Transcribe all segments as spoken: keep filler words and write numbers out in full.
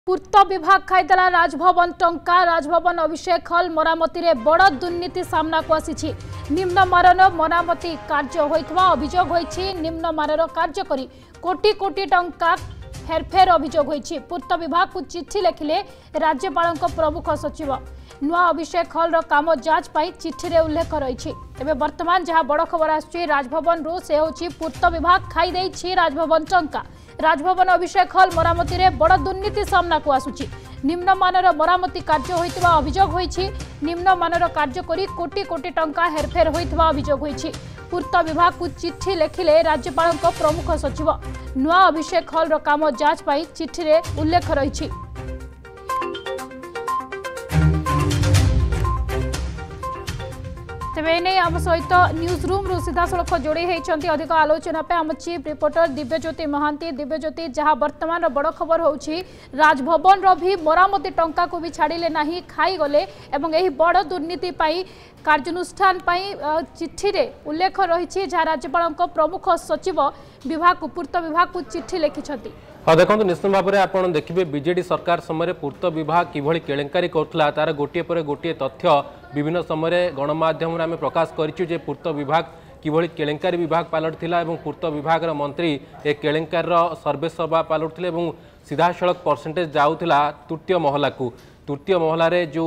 पूर्त विभाग खाईदेला राजभवन टंका। राजभवन अभिषेक हल मरामती रे बड़ दुर्नीति सामना को आसी। निम्नमानर मरामती कार्य होइतबा अभियोग होइछि। निम्नमानर कार्य करी कोटी कोटी टंका हेरफेर अभियोग होइछि। पूर्त विभाग को चिट्ठी लिखिले राज्यपाल प्रमुख सचिव। नुआ अभिषेक हल रो काम जांच पाई चिट्ठी रे उल्लेख रही। एबे वर्तमान जहां बड़ खबर आछि राजभवन रो से होछि पूर्त विभाग खाई देछि राजभवन टंका। राजभवन अभिषेक हल मरामती रे बड़ दुर्नीति सामना को आसुछि। निम्नमानर मरामती कार्य होइतबा अभियोग होइछि। निम्नमानर कार्य करी कोटी कोटी टंका हेरफेर होइतबा अभियोग होइछि। पूर्त विभाग को चिट्ठी लिखिले राज्यपाल प्रमुख सचिव। नुआ अभिषेक हल रो काम जांच पाई चिट्ठी रे उल्लेख रही। तेबे नहीं आम सहित न्यूज रूम रु सीधा सड़क जोड़ी होती अधिक आलोचना पे आम चीफ रिपोर्टर दिव्यज्योति महांती। दिव्यज्योति जहां वर्तमान बड़ खबर होउछि राजभवन रो भी मरामती टंका को भी छाड़िले नाही खाई गले एवं एही बड़ दुर्नीति पाई कार्यानुष्ठान पाई चिट्ठी रे उल्लेख रही। जहां राज्यपाल प्रमुख सचिव विभाग को पूर्त विभाग को चिट्ठी लिखिछंती। हाँ देखो निश्चित भाव में आप देखिए बीजेडी सरकार समय पूर्त विभाग किभली केलेंकारी करुला तार गोटे पर गोटे तथ्य विभिन्न समय गणमाध्यम आम प्रकाश करूँ जे पूर्त विभाग किभली केलेंकारी विभाग पलटिला और पूर्त विभाग मंत्री ए केलेंकार सर्वेसर्वा पलटुले सीधा सड़क परसेंटेज जाऊला तृतीय महला को। तृतीय महलार जो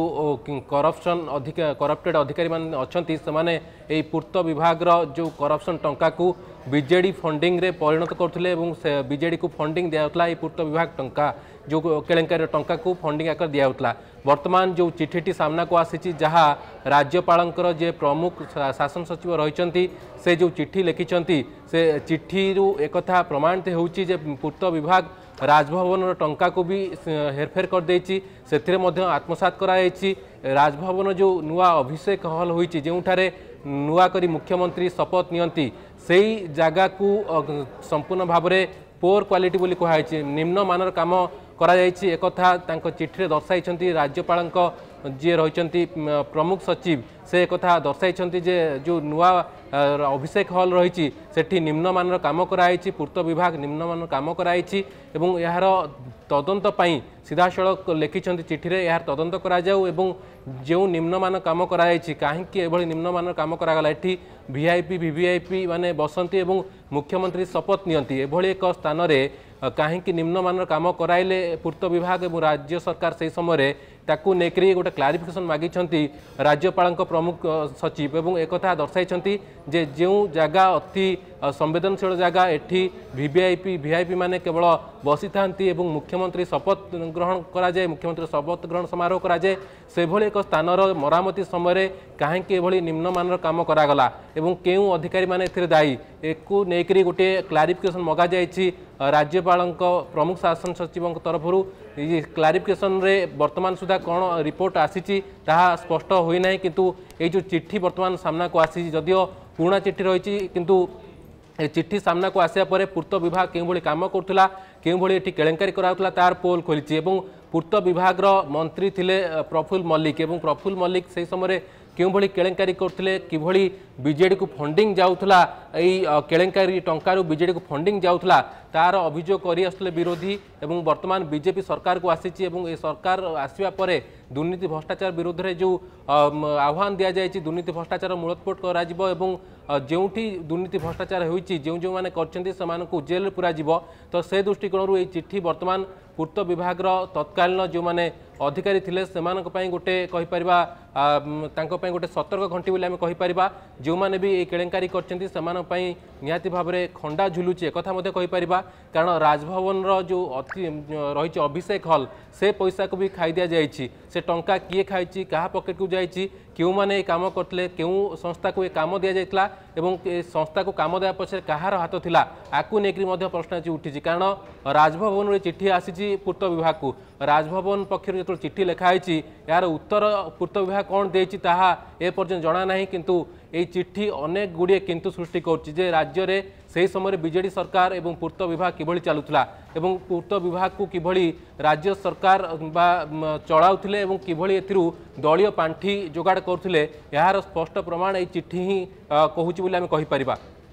करप्शन अधिक करप्टेड अधिकारी मान अच्छी से पूर्त विभाग जो करप्शन टंका को बीजेडी फंडिंग रे परिणत करथिले बीजेडी को फंडिंग दियाउतला। ये पूर्त विभाग टंका जो केलेंकारी टंका को फंडिंग आकर दियाउतला। वर्तमान जो चिठीटी सामना को आसी जहाँ राज्यपालंकर जे प्रमुख शासन सचिव रही से जो चिट्ठी लिखिंट से चिट्ठी एकथा प्रमाणित होउछि जे पूर्त विभाग राजभवन टंका को भी हेरफेर कर देछि। सेथिरे मध्य आत्मसात कराइछि। राजभवन जो नुआ अभिषेक हल होइछि जोठारे नुआ करी मुख्यमंत्री शपथ नियंती सेई जगह को संपूर्ण भाव में पोर क्वालिटी बोली कहुई निम्न मानर काम करा जायछि। एकथा तांको चिट्ठी दर्शाई राज्यपाल जी रही प्रमुख सचिव से एकथा दर्शाई जे जो नुआ अभिषेक हल रही सेठी निम्नमानर काम कराई। पूर्त विभाग निम्नमानर काम कराई एवं यार तदंत पाई सीधा सड़क लिखिं चिठी रे यार तदंत करा जाऊ एवं जो निम्नमान काम कराई कहीं एभली निम्नमान काम करागला। एठी वीआईपी वीवीआईपी माने बसंती एवं मुख्यमंत्री शपथ नियंती एभली एक स्थान रे कहीं निम्नमान काम कराइले पूर्त विभाग और राज्य सरकार से समय ताकू नेकरी गोटे क्लारिफिकेशन मागी राज्यपाल प्रमुख सचिव एवं एक दर्शाई जे जो जगह अति संवेदनशील जगह एठी वीवीआईपी वीआईपी माने केवल बसी था मुख्यमंत्री शपथ ग्रहण कराए मुख्यमंत्री शपथ ग्रहण समारोह कराए से भली एक स्थान मरामती समय कहीं एभली निम्नमानर काम करागला एवं केउ अधिकारी माने एथिरे दायी एकू नेकरी गोटे क्लारिफिकेशन मगा जायछि राज्यपाल प्रमुख शासन सचिव तरफ क्लारिफिकेशन रे वर्तमान सुधा कौन रिपोर्ट आसी ताहा स्पष्ट होना किंतु ये जो चिट्ठी वर्तमान सामना को आसी जदियो पुराना चिट्ठी रही किंतु चिट्ठी सामना को आसिया परे पूर्त विभाग केउ भली काम करथुला केउ भली एठी केलेंकारी कराउतला तार पोल खोलिछि एवं पूर्त विभाग मंत्री थिले प्रफुल्ल मल्लिक एवं प्रफुल्ल मल्लिक से समय क्यों भली केलेंकारी करथिले किभली बीजेडी को फंडिंग जाउथला एई केलेंकारी टंकारु बीजेडी को फंडिंग जाउथला तार अभियोग करि आसले विरोधी एवं वर्तमान बीजेपी सरकार को आसीछि एवं ए सरकार आसिबा परे दुर्नीति भ्रष्टाचार विरोध रे जो आह्वान दिया जायछि दुर्नीति भ्रष्टाचार मूलोत्पाट करा जिवो एवं जोठी दुर्नीति भ्रष्टाचार होइछि जो जो माने करछन्ति समानकु जेल पुरा जिवो तो से दृष्टिकोणरू ए चिट्ठी वर्तमान पूर्त विभाग तत्कालीन जो माने अधिकारी थिले सेमानक पई गोटे कहि परिबा तांको पई गोटे सतर्क घंटी बोली आमे कहि परिबा जो माने भी ए केलेंकारी करछन्ति सेमानक पई निहाती भाव में खंडा झुलुची एक मध्य कहि परिबा कारण राजभवन रो जो अति रही अभिषेक हल से पैसा को भी खाई दिया जाइछि से टंका किए खाई क्या पकेट को जाइछि क्यों माने काम करते क्यों संस्था को ये काम दि जाइतला एवं संस्था को काम देवा पछे कहार हाथ थिला आकु नेकरी मध्य प्रश्न उठी कारण राजभवन रे चिट्ठी आसी पूर्त विभाग को राजभवन पक्षर जो चिट्ठी लिखाई यार उत्तर पूर्त विभाग कौन देछि ताहा ए पर्यंत जना नहीं किंतु ये चिट्ठी अनेक गुड़िए किंतु सृष्टि कर राज्य में से समय बीजेडी सरकार एवं पूर्त विभाग किभली चलुला एवं पूर्त विभाग को किभली राज्य सरकार बा चलाउथिले एवं किभली एथिरु दलीय पांठी जोगाड़ करथिले यार स्पष्ट प्रमाण ये चिट्ठी ही कहूची बोली आमे कहि परिबा।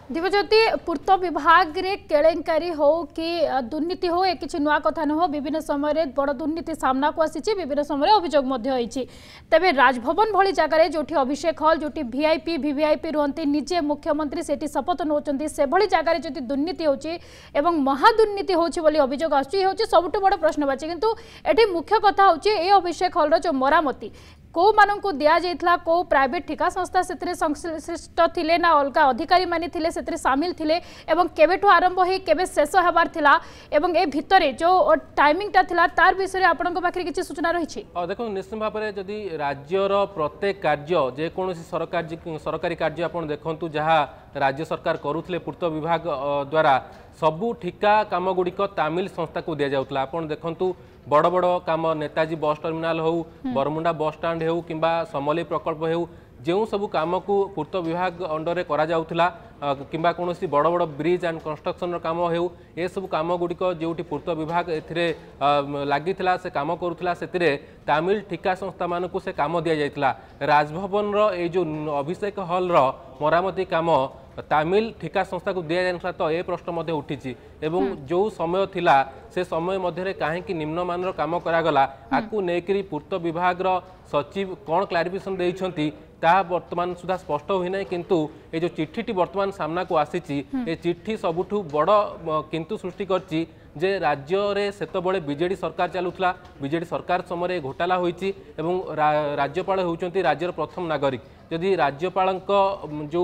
दिव्यज्योति पूर्त विभाग रे केलेंकारी हो कि दुर्नीति हो एक किसी नुआ कथा नुह विभिन्न समय बड़ दुर्नीति सामना को आसी विभिन्न समय अभियोग तेरे राजभवन भली जगार जो अभिषेक हल जो वीआईपी वीवीआईपी रुहति निजे मुख्यमंत्री से शपथ नौ से भली जगार जो दुर्नीति हो महादुर्नीति होली अभियोग आसूँ सबुठ बड़ प्रश्नवाची किंतु एटी मुख्य कथा हूँ अभिषेक हल जो मरामती को मानू दि जाइथिला को प्राइवेट ठिका संस्था से संश्लिष्ट थिले ना अलग अधिकारी माने थिले से सामिल थिले एवं केबेठु आरंभ होई केबे शेष हेबार थिला एवं ए भितरे जो टाइमिंग टा थिला तार विषय आपनक पाखरे किछि सूचना रहिछि। देखो निश्चित भाव में जदि राज्यर प्रत्येक कार्य जेकोसी सरकार सरकारी कार्य आपन देखंतु जहाँ राज्य सरकार करुथिले पूर्त विभाग द्वारा सबू ठिका काम गुड़िक तामिल संस्था को दि जाउतला। आपन देखंतु बड़ बड़ काम नेताजी बस टर्मिनाल हो बरमुंडा बस स्टाण्ड हो कि समलेई प्रकल्प हो जो सबू कम को पूर्त विभाग अंडर करा जाउथला किंबा कोनोसी बड़ बड़ ब्रिज एंड कंस्ट्रक्शन काम हो ए सब कम गुड़िक जो पूर्त विभाग ए लगी से कम करुला से तामिल ठिका संस्था मान को से कम दि जाइथिला। राजभवन रो जो अभिषेक हल रो मरामती काम तामिल ठिका संस्था को दि जाइथिला तो ए प्रश्न उठी एवं जो समय थिला से समय मध्य कहीं निम्न मानर काम करागला आपको लेकिन पूर्त विभाग सचिव कौन क्लारिफिकेशन देइछंती ता वर्तमान सुधा स्पष्ट हुई ना किंतु ये जो चिट्ठी वर्तमान सामना को आसी ए चिट्ठी सबुठु बड़ किंतु सृष्टि करछि जे राज्य रे सेतबळे बीजेडी सरकार चलुथला बीजेडी सरकार समय घोटाला होईछि एवं रा, राज्यपाल होउचंती राज्यर प्रथम नागरिक जदि राज्यपाल जो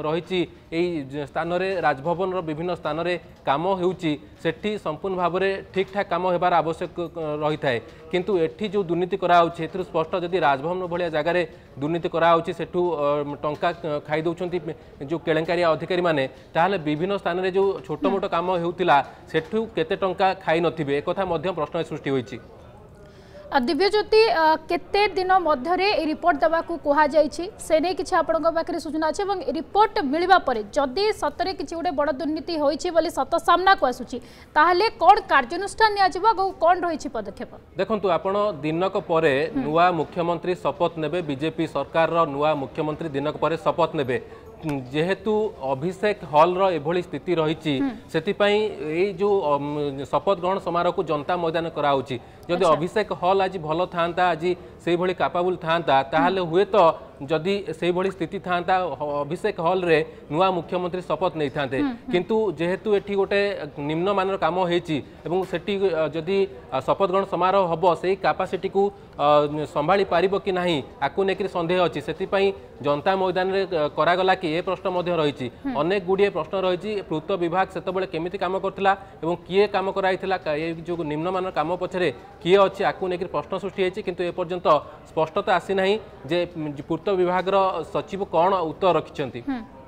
रही स्थान रे राजभवन विभिन्न स्थान रे काम होउछि सेठी संपूर्ण भाव में ठीक ठाक काम होबार आवश्यक रही थाए किंतु एठी जो दुर्नीति कराउछि एथुर स्पष्ट जदि राजभवन भलिया जगार दुर्नीति कराउछि सेठू टंका खाई दउछंती जो केलेंकारी अधिकारी माने ताहले विभिन्न स्थान रे जो छोट मोट काम होउतिला सेठू केते टंका खाई नथिबे एक कथा मध्य प्रश्न सृष्टि होईछि। दिव्यज्योति केते दिन मध्य रिपोर्ट देवा कहा से नहीं किसी आपण पाखे सूचना अच्छे रिपोर्ट मिलवा परे जदि सतरे किसी गोटे बड़ दुर्नीति होइछि बोली सत सामना को आसुछि ताहले कोन कार्यानुष्ठान नियाजिबो कोन रहिछि पदक्षेप देखंतु आपण दिनक परे नुआ मुख्यमंत्री शपथ नेबे बीजेपी सरकार रो नुआ मुख्यमंत्री दिनक परे शपथ नेबे जेहेतु अभिषेक हल रो एभली स्थिति रही से जो शपथ ग्रहण समारोह को जनता मैदान कराउछि जदि अभिषेक हल आज भल था आज से भली कैपेबल था ताहले हुए तो जदि से भली स्थिति था अभिषेक हल रे नुआ मुख्यमंत्री शपथ नहीं था किंतु जेहेतु एठी गोटे निम्न मानर काम होइछि एवं सेठी जदि शपथ ग्रहण समारोह हबो से कैपेसिटी को संभाली पारिबो कि नहीं आकु नेकरी संदेह अछि सेति पई जनता मैदान रे करागला कि ए प्रश्न मध्य रही अनेक गुड़िए प्रश्न रही पूर्त विभाग सेतबेले केमिति काम करथिला एवं किए काम कराइथिला ए जो निम्न मानर काम पछरे किए अछि आकु नेकरी प्रश्न सृष्टि होइछि किंतु ए पर्यंत स्पष्टता आसी नाही जे पूर्त विभाग रो सचिव कौन उत्तर रखिछंती।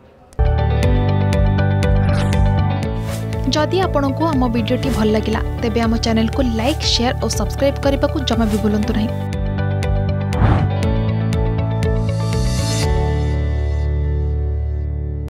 जदि आपंक आम भिडी भल लगा तेब आम चैनल को लाइक शेयर और सब्सक्राइब करने को जमा भी भूलु नहीं।